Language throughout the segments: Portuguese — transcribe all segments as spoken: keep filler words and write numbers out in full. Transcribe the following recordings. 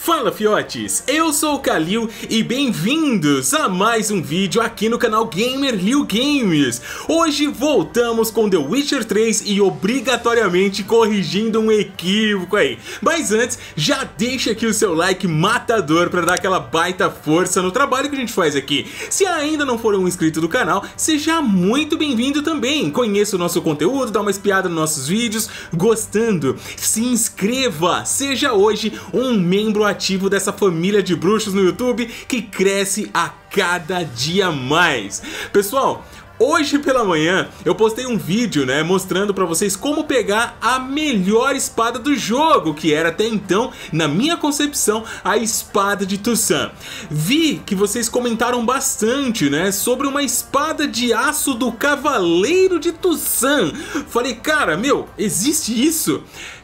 Fala fiotes, eu sou o Kalil e bem-vindos a mais um vídeo aqui no canal Gamer Liu Games. Hoje voltamos com The Witcher três e obrigatoriamente corrigindo um equívoco aí. Mas antes, já deixa aqui o seu like matador para dar aquela baita força no trabalho que a gente faz aqui. Se ainda não for um inscrito do canal, seja muito bem-vindo também. Conheça o nosso conteúdo, dá uma espiada nos nossos vídeos. Gostando, se inscreva, seja hoje um membro ativo dessa família de bruxos no YouTube que cresce a cada dia mais. Pessoal, hoje pela manhã eu postei um vídeo, né, mostrando pra vocês como pegar a melhor espada do jogo, que era até então, na minha concepção, a espada de Toussaint. Vi que vocês comentaram bastante, né, sobre uma espada de aço do Cavaleiro de Toussaint. Falei, cara, meu, existe isso?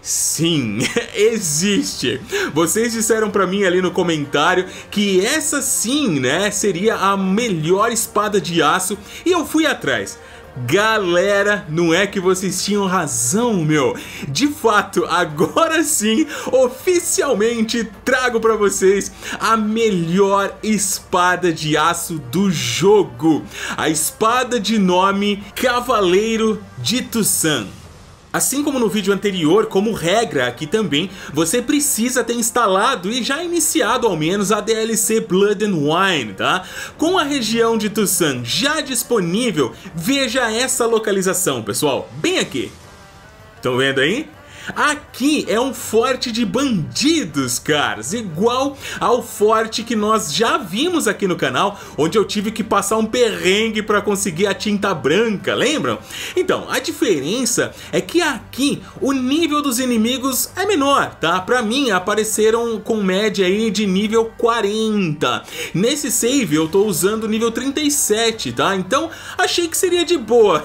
Sim, existe. Vocês disseram pra mim ali no comentário que essa sim, né, seria a melhor espada de aço e eu fui atrás. Galera, não é que vocês tinham razão, meu. De fato, agora sim, oficialmente trago pra vocês a melhor espada de aço do jogo. A espada de nome Cavaleiro de Toussaint. Assim como no vídeo anterior, como regra aqui também, você precisa ter instalado e já iniciado ao menos a D L C Blood and Wine, tá? Com a região de Toussaint já disponível, veja essa localização, pessoal, bem aqui. Estão vendo aí? Aqui é um forte de bandidos, caras, igual ao forte que nós já vimos aqui no canal, onde eu tive que passar um perrengue para conseguir a tinta branca, lembram? Então, a diferença é que aqui o nível dos inimigos é menor, tá? Pra mim apareceram com média aí de nível quarenta. Nesse save eu tô usando nível trinta e sete, tá? Então achei que seria de boa.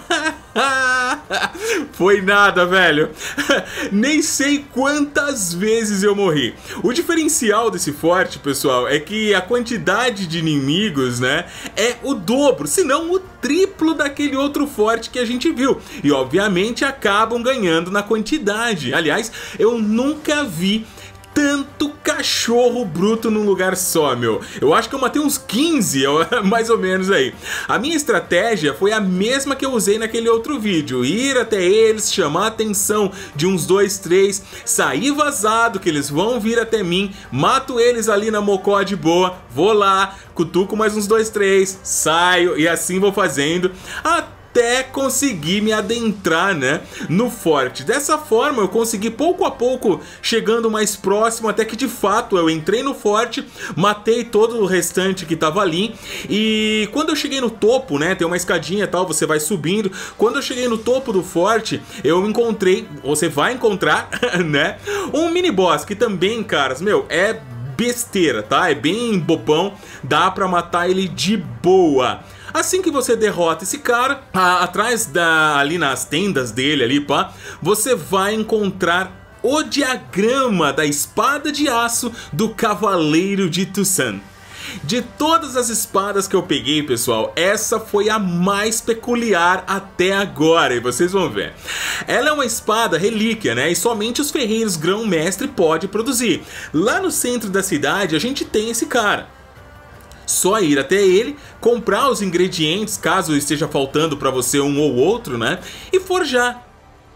Foi nada, velho. Nem sei quantas vezes eu morri. O diferencial desse forte, pessoal, é que a quantidade de inimigos, né, é o dobro, se não o triplo daquele outro forte que a gente viu. E obviamente acabam ganhando na quantidade. Aliás, eu nunca vi tanto cachorro bruto num lugar só, meu. Eu acho que eu matei uns quinze, mais ou menos aí. A minha estratégia foi a mesma que eu usei naquele outro vídeo. Ir até eles, chamar a atenção de uns dois, três, sair vazado, que eles vão vir até mim, mato eles ali na mocó de boa, vou lá, cutuco mais uns dois, três, saio e assim vou fazendo até até conseguir me adentrar, né, no forte. Dessa forma eu consegui pouco a pouco chegando mais próximo, até que de fato eu entrei no forte, matei todo o restante que tava ali. E quando eu cheguei no topo, né, tem uma escadinha e tal, você vai subindo. Quando eu cheguei no topo do forte, eu encontrei, você vai encontrar, né, um mini boss que também, caras, meu, é besteira, tá? É bem bobão, dá pra matar ele de boa. Assim que você derrota esse cara, a, atrás da, ali nas tendas dele ali, pá, você vai encontrar o diagrama da espada de aço do Cavaleiro de Toussaint. De todas as espadas que eu peguei, pessoal, essa foi a mais peculiar até agora, e vocês vão ver. Ela é uma espada relíquia, né, e somente os ferreiros grão-mestre podem produzir. Lá no centro da cidade a gente tem esse cara. Só ir até ele, comprar os ingredientes, caso esteja faltando para você um ou outro, né, e forjar.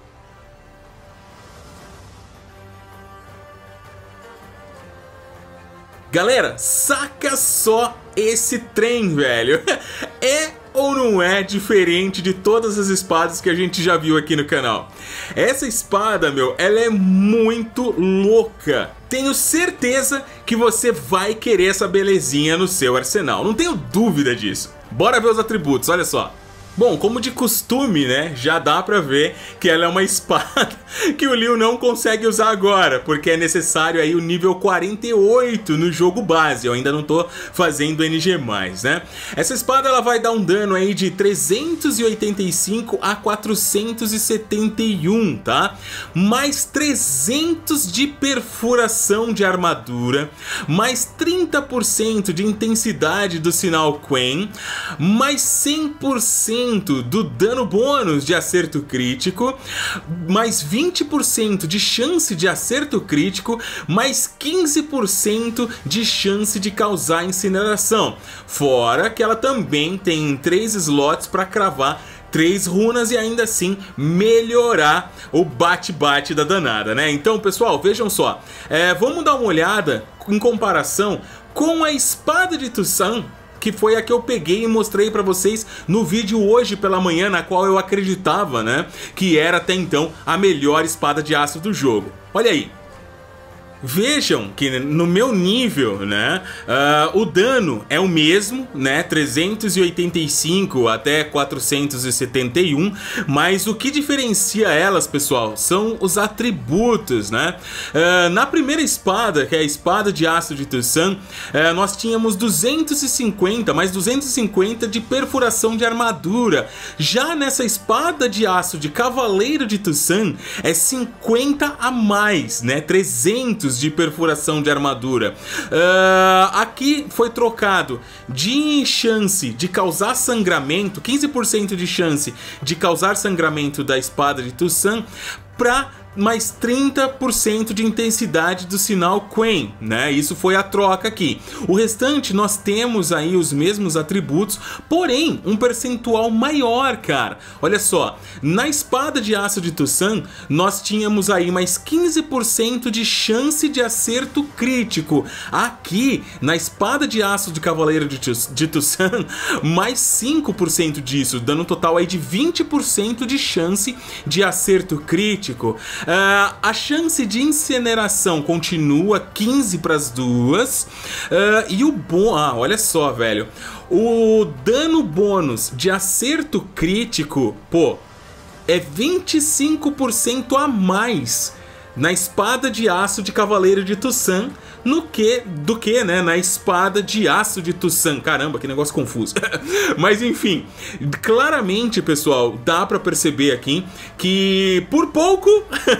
Galera, saca só esse trem, velho. É ou não é diferente de todas as espadas que a gente já viu aqui no canal? Essa espada, meu, ela é muito louca. Tenho certeza que você vai querer essa belezinha no seu arsenal, não tenho dúvida disso. Bora ver os atributos, olha só. Bom, como de costume, né, já dá pra ver que ela é uma espada que o Liu não consegue usar agora, porque é necessário aí o nível quarenta e oito no jogo base. Eu ainda não tô fazendo N G mais, né? Essa espada ela vai dar um dano aí de trezentos e oitenta e cinco a quatrocentos e setenta e um, tá? Mais trezentos de perfuração de armadura, mais trinta por cento de intensidade do sinal Quen, mais cem por cento cento do dano bônus de acerto crítico, mais vinte por cento de chance de acerto crítico, mais quinze por cento de chance de causar incineração. Fora que ela também tem três slots para cravar três runas e ainda assim melhorar o bate-bate da danada, né? Então, pessoal, vejam só, é, vamos dar uma olhada em comparação com a espada de Toussaint, que foi a que eu peguei e mostrei pra vocês no vídeo hoje pela manhã, na qual eu acreditava, né, que era até então a melhor espada de aço do jogo. Olha aí. Vejam que no meu nível, né, uh, o dano é o mesmo, né, trezentos e oitenta e cinco até quatrocentos e setenta e um, mas o que diferencia elas, pessoal, são os atributos, né? Uh, na primeira espada, que é a espada de aço de Toussaint, uh, nós tínhamos duzentos e cinquenta, mais duzentos e cinquenta de perfuração de armadura. Já nessa espada de aço de Cavaleiro de Toussaint, é cinquenta a mais, né, trezentos de perfuração de armadura. Uh, aqui foi trocado de chance de causar sangramento, quinze por cento de chance de causar sangramento da espada de Toussaint, para mais trinta por cento de intensidade do sinal Quen, né? Isso foi a troca aqui. O restante nós temos aí os mesmos atributos, porém um percentual maior, cara. Olha só, na espada de aço de Toussaint nós tínhamos aí mais quinze por cento de chance de acerto crítico. Aqui, na espada de aço de Cavaleiro de Toussaint, mais cinco por cento disso, dando um total aí de vinte por cento de chance de acerto crítico. Uh, a chance de incineração continua quinze para as duas. Uh, e o bom... Ah, olha só, velho. O dano bônus de acerto crítico, pô, é vinte e cinco por cento a mais na espada de aço de Cavaleiro de Toussaint no que, do que, né, na espada de aço de Toussaint. Caramba, que negócio confuso. Mas enfim, claramente, pessoal, dá pra perceber aqui que por pouco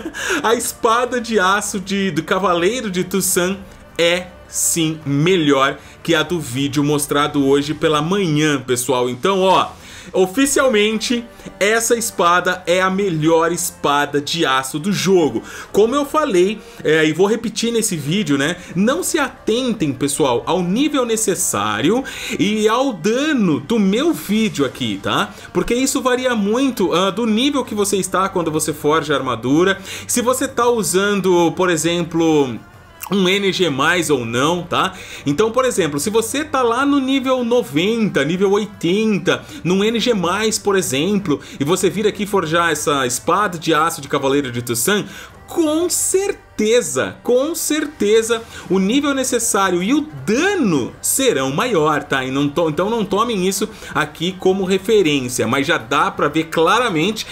a espada de aço de, do Cavaleiro de Toussaint é sim melhor que a do vídeo mostrado hoje pela manhã, pessoal. Então, ó, oficialmente, essa espada é a melhor espada de aço do jogo. Como eu falei, é, e vou repetir nesse vídeo, né? Não se atentem, pessoal, ao nível necessário e ao dano do meu vídeo aqui, tá? Porque isso varia muito uh, do nível que você está quando você forja a armadura. Se você tá usando, por exemplo, um N G mais ou não, tá? Então, por exemplo, se você tá lá no nível noventa, nível oitenta, num N G mais, por exemplo, e você vir aqui forjar essa espada de aço de Cavaleiro de Toussaint, com certeza, com certeza, o nível necessário e o dano serão maior, tá? E não to então não tomem isso aqui como referência, mas já dá pra ver claramente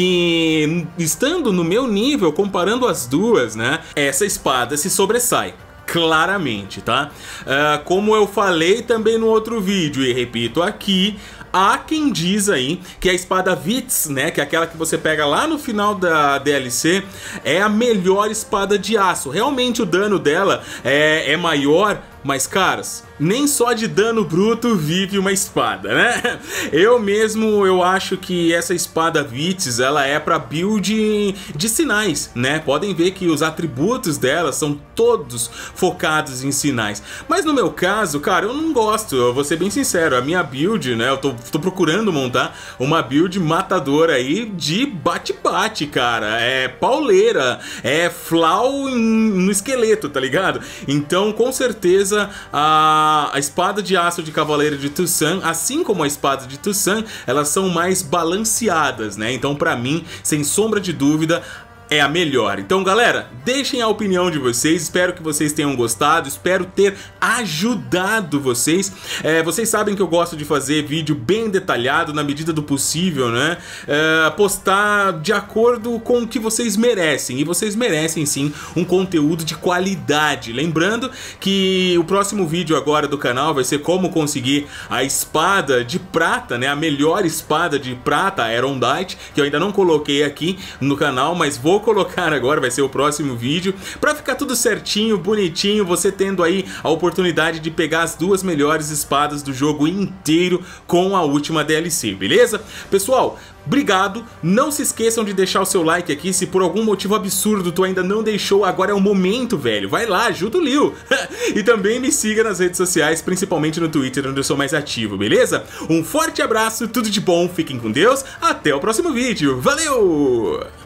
que, estando no meu nível, comparando as duas, né, essa espada se sobressai. Claramente, tá? Uh, como eu falei também no outro vídeo e repito aqui, há quem diz aí que a espada Vits, né, que é aquela que você pega lá no final da D L C, é a melhor espada de aço. Realmente o dano dela é, é maior, mas, caras, nem só de dano bruto vive uma espada, né? Eu mesmo, eu acho que essa espada Vits, ela é pra build de sinais, né? Podem ver que os atributos dela são todos focados em sinais. Mas no meu caso, cara, eu não gosto, eu vou ser bem sincero, a minha build, né? Eu tô, tô procurando montar uma build matadora aí de bate-bate, cara. É pauleira, é flau no esqueleto, tá ligado? Então, com certeza, A, a espada de aço de Cavaleiro de Toussaint, assim como a espada de Toussaint, elas são mais balanceadas, né? Então, pra mim, sem sombra de dúvida, é a melhor. Então, galera, deixem a opinião de vocês, espero que vocês tenham gostado, espero ter ajudado vocês. É, vocês sabem que eu gosto de fazer vídeo bem detalhado, na medida do possível, né? É, postar de acordo com o que vocês merecem, e vocês merecem sim um conteúdo de qualidade. Lembrando que o próximo vídeo agora do canal vai ser como conseguir a espada de prata, né? A melhor espada de prata, a Aerondight, que eu ainda não coloquei aqui no canal, mas vou vou colocar agora, vai ser o próximo vídeo, pra ficar tudo certinho, bonitinho, você tendo aí a oportunidade de pegar as duas melhores espadas do jogo inteiro com a última D L C, beleza? Pessoal, obrigado, não se esqueçam de deixar o seu like aqui, se por algum motivo absurdo tu ainda não deixou, agora é o momento, velho, vai lá, ajuda o Lil. E também me siga nas redes sociais, principalmente no Twitter, onde eu sou mais ativo, beleza? Um forte abraço, tudo de bom, fiquem com Deus, até o próximo vídeo, valeu!